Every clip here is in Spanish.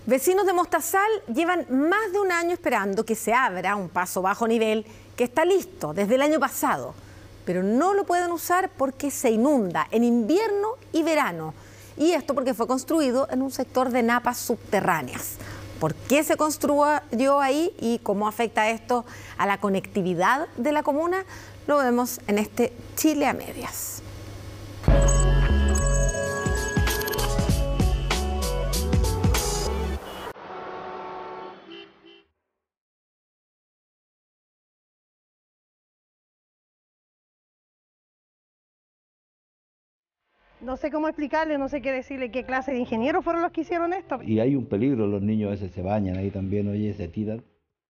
Vecinos de Mostazal llevan más de un año esperando que se abra un paso bajo nivel que está listo desde el año pasado, pero no lo pueden usar porque se inunda en invierno y verano. Y esto porque fue construido en un sector de napas subterráneas. ¿Por qué se construyó ahí y cómo afecta esto a la conectividad de la comuna? Lo vemos en este Chile a medias. No sé cómo explicarle, no sé qué decirle, qué clase de ingenieros fueron los que hicieron esto. Y hay un peligro, los niños a veces se bañan ahí también, oye, se tiran.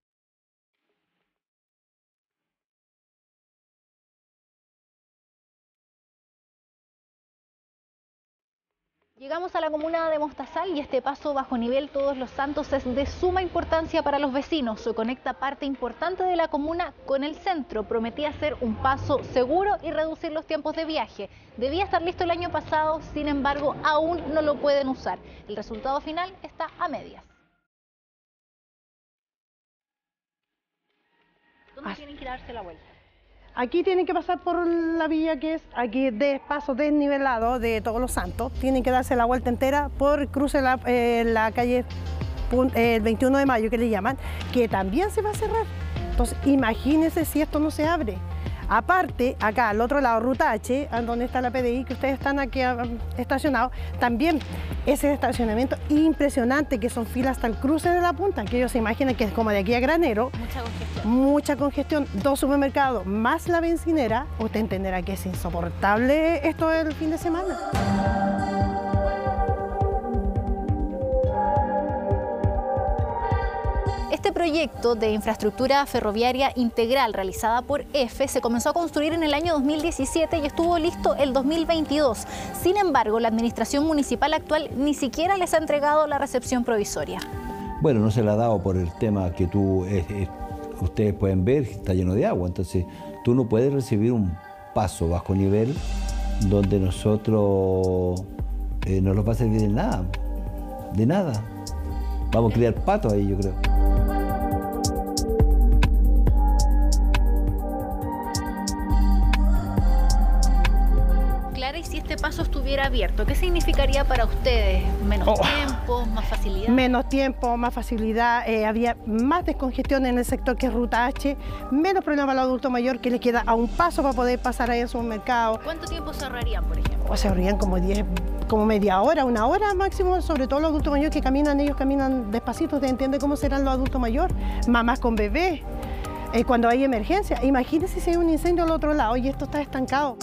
Llegamos a la comuna de Mostazal y este paso bajo nivel Todos los Santos es de suma importancia para los vecinos. Se conecta parte importante de la comuna con el centro. Prometía ser un paso seguro y reducir los tiempos de viaje. Debía estar listo el año pasado, sin embargo, aún no lo pueden usar. El resultado final está a medias. ¿Dónde tienen que darse la vuelta? Aquí tienen que pasar por la vía que es aquí de paso desnivelado de Todos los Santos. Tienen que darse la vuelta entera por cruce la calle el 21 de mayo, que le llaman, que también se va a cerrar. Entonces, imagínense si esto no se abre. Aparte, acá al otro lado, Ruta H, donde está la PDI, que ustedes están aquí estacionados, también ese estacionamiento impresionante, que son filas hasta el cruce de la punta, que ellos se imaginan que es como de aquí a Granero. Mucha congestión. Mucha congestión, 2 supermercados, más la bencinera. Usted entenderá que es insoportable esto el fin de semana. Este proyecto de infraestructura ferroviaria integral realizada por EFE se comenzó a construir en el año 2017 y estuvo listo el 2022. Sin embargo, la administración municipal actual ni siquiera les ha entregado la recepción provisoria. Bueno, no se le ha dado por el tema que ustedes pueden ver, está lleno de agua. Entonces, tú no puedes recibir un paso bajo nivel donde nosotros no nos va a servir de nada. De nada. Vamos a criar patos ahí, yo creo. Clara, y si este paso estuviera abierto, ¿qué significaría para ustedes? ¿Menos tiempo, más facilidad? Menos tiempo, más facilidad, había más descongestión en el sector que es Ruta H, menos problema al adulto mayor que le queda a un paso para poder pasar ahí al supermercado. ¿Cuánto tiempo se ahorrarían, por ejemplo? O se ahorrarían como media hora, 1 hora máximo, sobre todo los adultos mayores que caminan, ellos caminan despacito. ¿Usted entiende cómo serán los adultos mayores? Mamás con bebés, cuando hay emergencia. Imagínense si hay un incendio al otro lado y esto está estancado.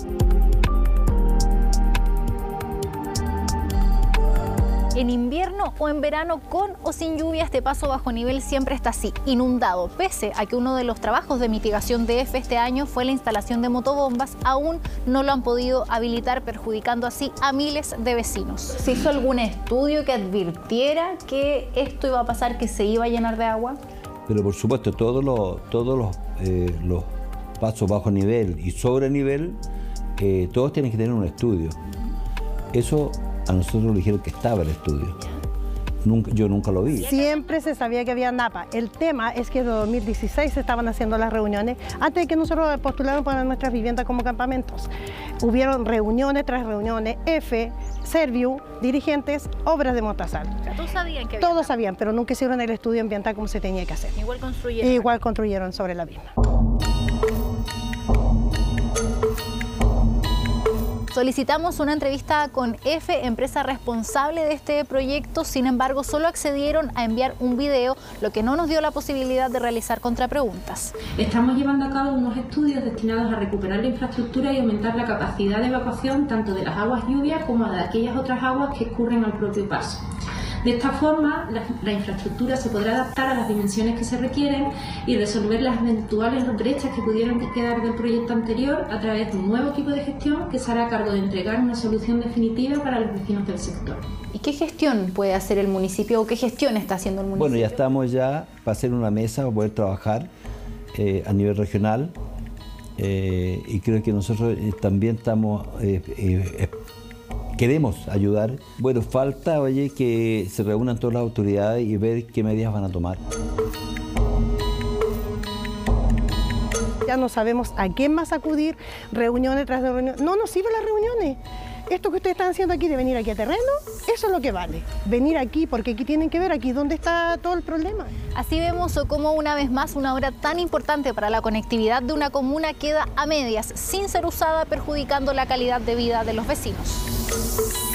En invierno o en verano, con o sin lluvia, este paso bajo nivel siempre está así, inundado. Pese a que uno de los trabajos de mitigación de EFE este año fue la instalación de motobombas, aún no lo han podido habilitar, perjudicando así a miles de vecinos. ¿Se hizo algún estudio que advirtiera que esto iba a pasar, que se iba a llenar de agua? Pero por supuesto, todos los pasos bajo nivel y sobre nivel, todos tienen que tener un estudio. Eso a nosotros nos dijeron que estaba el estudio. Yo nunca lo vi. Siempre se sabía que había napa. El tema es que en 2016 se estaban haciendo las reuniones antes de que nosotros postuláramos para nuestras viviendas como campamentos. Hubieron reuniones tras reuniones, EFE, Serviu, dirigentes, obras de Mostazal. O sea, todos sabían que había Todos napa. sabían, pero nunca hicieron el estudio ambiental como se tenía que hacer. Igual construyeron. Igual construyeron sobre la misma. Solicitamos una entrevista con EFE, empresa responsable de este proyecto. Sin embargo, solo accedieron a enviar un video, lo que no nos dio la posibilidad de realizar contrapreguntas. Estamos llevando a cabo unos estudios destinados a recuperar la infraestructura y aumentar la capacidad de evacuación tanto de las aguas lluvias como de aquellas otras aguas que escurren al propio paso. De esta forma, la infraestructura se podrá adaptar a las dimensiones que se requieren y resolver las eventuales brechas que pudieran quedar del proyecto anterior a través de un nuevo equipo de gestión que se hará cargo de entregar una solución definitiva para los vecinos del sector. ¿Y qué gestión puede hacer el municipio o qué gestión está haciendo el municipio? Bueno, ya estamos para hacer una mesa para poder trabajar a nivel regional y creo que nosotros también estamos queremos ayudar. Bueno, falta, oye, que se reúnan todas las autoridades y ver qué medidas van a tomar. Ya no sabemos a quién más acudir, reuniones tras reuniones. No nos sirven las reuniones. Esto que ustedes están haciendo aquí de venir aquí a terreno, eso es lo que vale. Venir aquí, porque aquí tienen que ver aquí dónde está todo el problema. Así vemos cómo una vez más una obra tan importante para la conectividad de una comuna queda a medias, sin ser usada, perjudicando la calidad de vida de los vecinos.